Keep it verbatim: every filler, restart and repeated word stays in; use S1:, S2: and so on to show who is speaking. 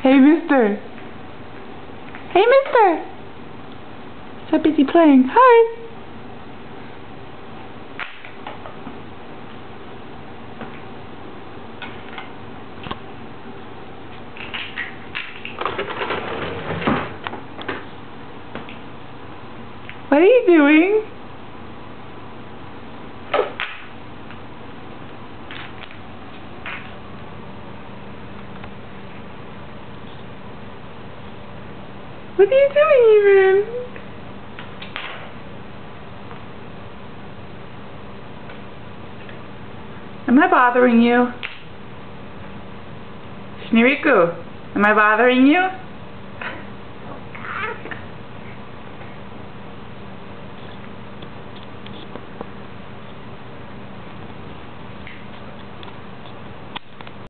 S1: Hey, mister. Hey, mister. So busy playing. Hi. What are you doing? What are you doing even? Am I bothering you? Shneur, am I bothering you?